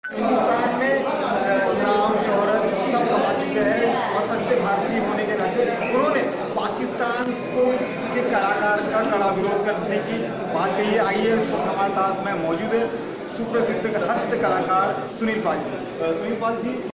हिंदुस्तान में नाम शोहरत सब कमा चुके हैं और सच्चे भारतीय होने के नाते उन्होंने पाकिस्तान को के कलाकार का कड़ा विरोध करने की बात कही है। आइए इस वक्त हमारे साथ में मौजूद है सुप्रसिद्ध हस्त कलाकार सुनील पाल जी। सुनील पाल जी